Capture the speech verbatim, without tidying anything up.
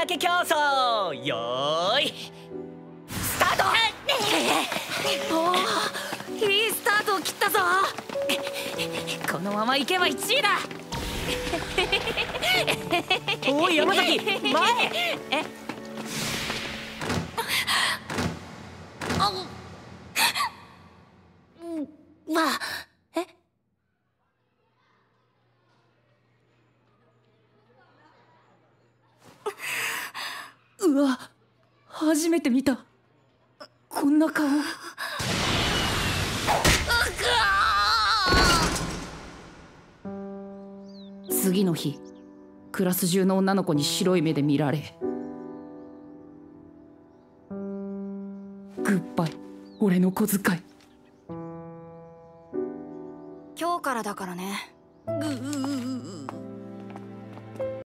かけ競争、よーいスタート。 おー、いいスタートを切ったぞ。このままいけばいちいだ。 おい山崎、前。 えあうわえうわ、初めて見たこんな顔。次の日、クラス中の女の子に白い目で見られ、グッバイ俺の小遣い。 今日からだからね。ぐ